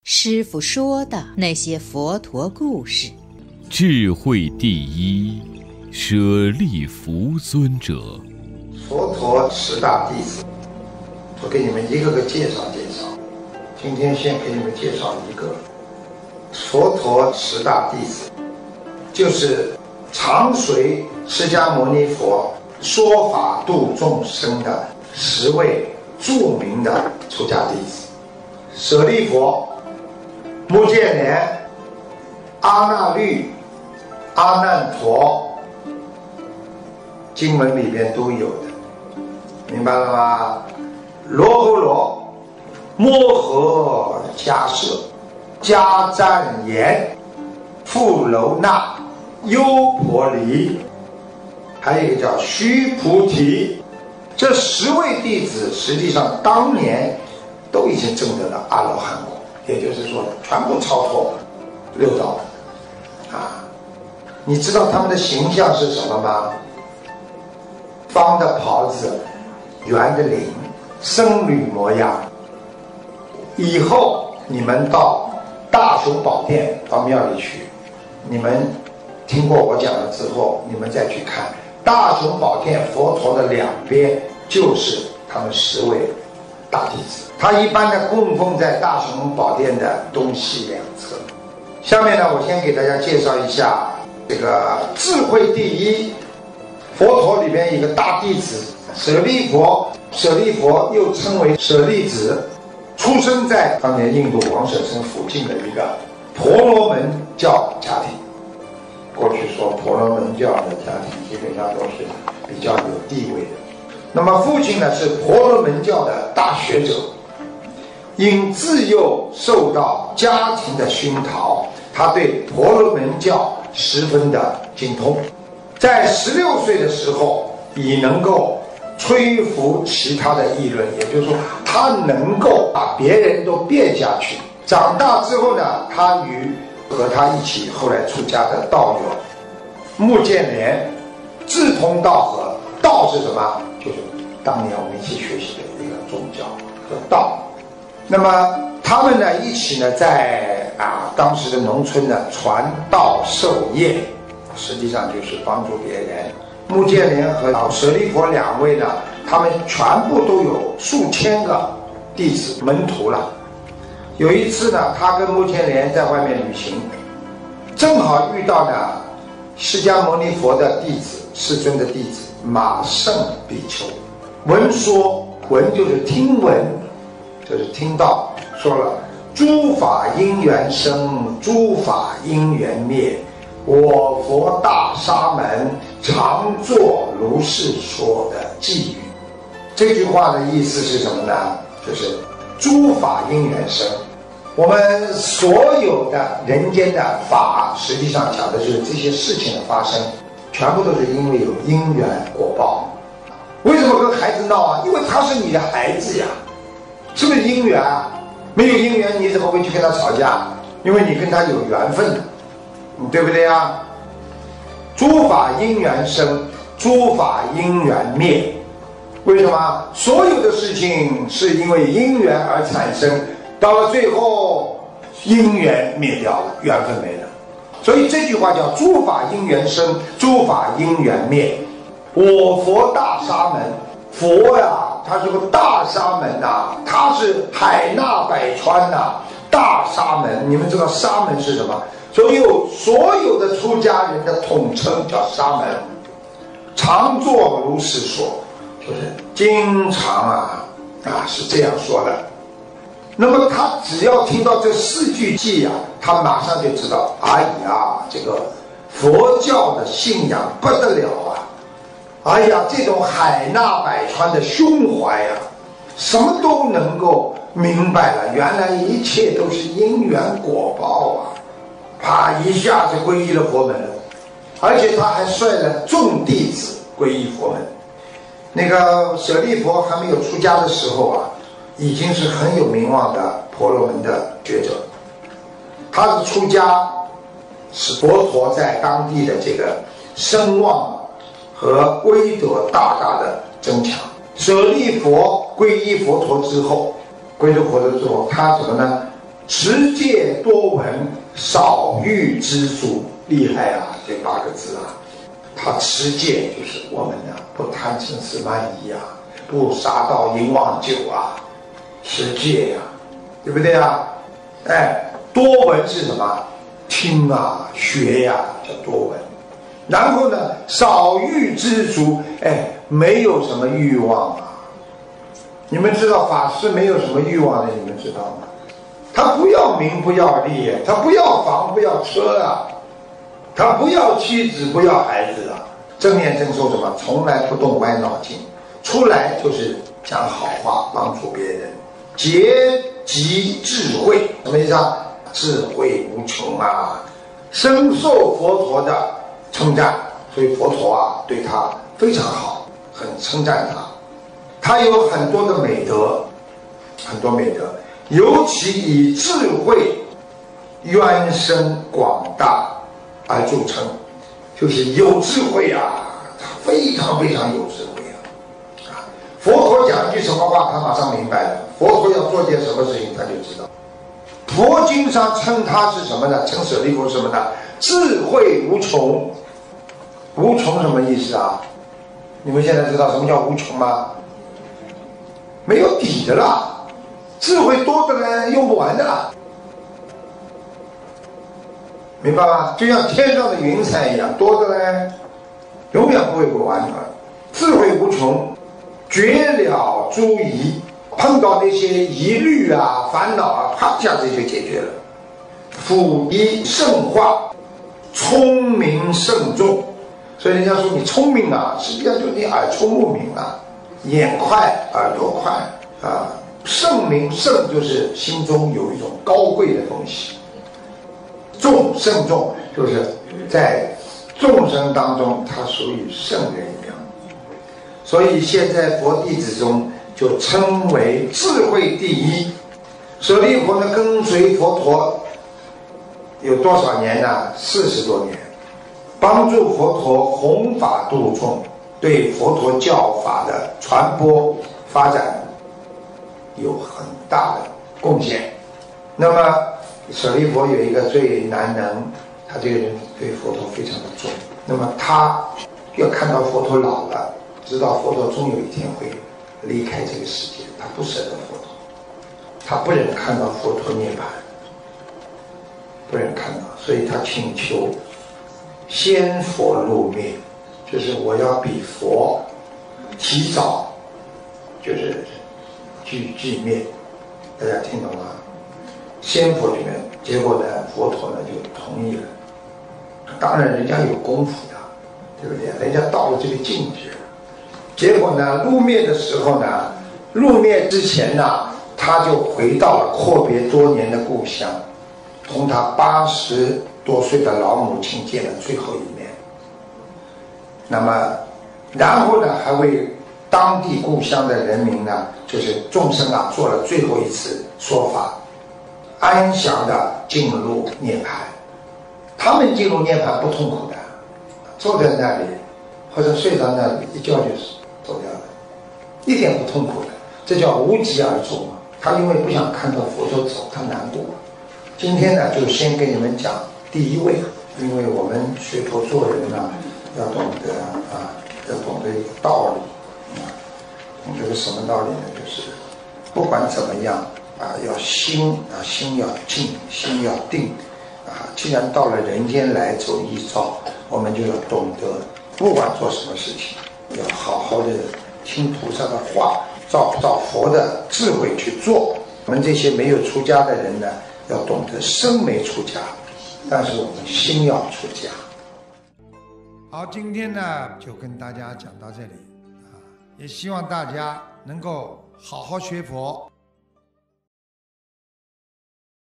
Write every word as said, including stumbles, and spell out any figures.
师父说的那些佛陀故事。 智慧第一，舍利弗尊者。 佛陀十大弟子，我给你们一个个介绍介绍。今天先给你们介绍一个。佛陀十大弟子，就是常随释迦牟尼佛说法度众生的十位著名的出家弟子：舍利弗、目犍连、阿那律、阿难陀，经文里边都有的，明白了吗？罗侯罗、摩诃迦摄、迦旃延、富楼那、优婆离，还有一个叫须菩提。这十位弟子实际上当年都已经证得了阿罗汉果，也就是说全部超脱六道啊！你知道他们的形象是什么吗？方的袍子，圆的领，僧侣模样。以后你们到大雄宝殿到庙里去，你们听过我讲了之后，你们再去看大雄宝殿佛陀的两边就是他们十位大弟子，他一般的供奉在大雄宝殿的东西两侧。下面呢，我先给大家介绍一下这个智慧第一。佛陀里边一个大弟子舍利弗，舍利弗又称为舍利子，出生在当年印度王舍城附近的一个婆罗门教家庭。过去说婆罗门教的家庭基本上都是比较有地位的。那么父亲呢是婆罗门教的大学者，因自幼受到家庭的熏陶，他对婆罗门教十分的精通。在十六岁的时候，已能够吹拂其他的议论，也就是说，他能够把别人都变下去。长大之后呢，他与和他一起后来出家的道友目犍连志同道合。道是什么？就是当年我们一起学习的一个宗教和道。那么他们呢一起呢在啊当时的农村呢传道授业，实际上就是帮助别人。目犍连和舍利弗两位呢，他们全部都有数千个弟子门徒了。有一次呢，他跟目犍连在外面旅行，正好遇到呢释迦牟尼佛的弟子，世尊的弟子马胜比丘。闻说，闻就是听闻，就是听到，说了诸法因缘生，诸法因缘灭，我佛大沙门常作如是说的偈语。这句话的意思是什么呢？就是诸法因缘生，我们所有的人间的法，实际上讲的就是这些事情的发生，全部都是因为有因缘果报。为什么跟孩子闹啊？因为他是你的孩子呀，是不是因缘啊？没有因缘，你怎么会去跟他吵架？因为你跟他有缘分的，对不对啊？诸法因缘生，诸法因缘灭。为什么？所有的事情是因为因缘而产生，到了最后因缘灭掉了，缘分没了。所以这句话叫诸法因缘生，诸法因缘灭。我佛大沙门，佛呀，他是个大沙门呐、啊，他是海纳百川呐、啊，大沙门。你们知道沙门是什么？所有所有的出家人的统称叫沙门。常作如是说，就是经常啊啊是这样说的。那么他只要听到这四句偈啊，他马上就知道，哎呀，这个佛教的信仰不得了啊！哎呀，这种海纳百川的胸怀啊，什么都能够明白了，原来一切都是因缘果报啊！啪，一下子皈依了佛门了，而且他还率了众弟子皈依佛门。那个舍利弗还没有出家的时候啊，已经是很有名望的婆罗门的学者。他的出家使佛陀在当地的这个声望和威德大大的增强。舍利弗皈依佛陀之后，皈依佛陀之后，他怎么呢？ 持戒多闻，少欲知足。厉害啊，这八个字啊！他持戒就是我们呢、啊，不贪嗔痴慢疑啊，不杀盗淫妄酒啊，持戒呀、啊，对不对啊？哎，多闻是什么？听啊，学呀、啊，叫多闻。然后呢，少欲知足，哎，没有什么欲望啊。你们知道法师没有什么欲望的，你们知道吗？他不要名，不要利，他不要房，不要车啊。他不要妻子，不要孩子啊！正念正说什么？从来不动歪脑筋，出来就是讲好话，帮助别人，结集智慧，什么意思啊？智慧无穷啊，深受佛陀的称赞，所以佛陀啊对他非常好，很称赞他。他有很多的美德，很多美德，尤其以智慧渊深广大而著称，就是有智慧啊，他非常非常有智慧啊！啊，佛陀讲一句什么话，他马上明白了。佛陀要做件什么事情，他就知道。佛经上称他是什么呢？称舍利弗什么呢？智慧无穷。无穷什么意思啊？你们现在知道什么叫无穷吗？没有底的啦，智慧多的呢，用不完的啦。明白吗？就像天上的云彩一样，多的呢，永远不会不完的。智慧无穷，绝了诸疑，碰到那些疑虑啊、烦恼啊，啪一下子就解决了。辅以圣化，聪明慎重。所以人家说你聪明啊，实际上就是你耳聪目明啊，眼快耳朵快啊。圣明圣就是心中有一种高贵的东西。众圣众就是在众生当中，他属于圣人一样，所以现在佛弟子中就称为智慧第一。舍利弗呢，跟随佛陀有多少年呢？四十多年，帮助佛陀弘法度众，对佛陀教法的传播发展有很大的贡献。那么舍利弗有一个最难能，他这个人对佛陀非常的重。那么他要看到佛陀老了，知道佛陀终有一天会离开这个世界，他不舍得佛陀，他不忍看到佛陀涅槃，不忍看到，所以他请求先佛入灭，就是我要比佛提早，就是去寂灭。大家听懂吗？先佛里面，结果呢，佛陀呢就同意了。当然，人家有功夫的，对不对？人家到了这个境界了。结果呢，入灭的时候呢，入灭之前呢，他就回到了阔别多年的故乡，同他八十多岁的老母亲见了最后一面。那么，然后呢，还为当地故乡的人民呢，就是众生啊，做了最后一次说法。安详的进入涅槃，他们进入涅槃不痛苦的，坐在那里或者睡到那里，一觉就是走掉了，一点不痛苦的，这叫无疾而终嘛。他因为不想看到佛陀走，他难过。今天呢，就先给你们讲第一位，因为我们学佛做人呢、啊，要懂得啊，要懂得一个道理啊，懂得个什么道理呢？就是不管怎么样。啊，要心啊，心要静，心要定，啊，既然到了人间来走一遭，我们就要懂得，不管做什么事情，要好好的听菩萨的话，照照佛的智慧去做。我们这些没有出家的人呢，要懂得身没出家，但是我们心要出家。好，今天呢就跟大家讲到这里啊，也希望大家能够好好学佛。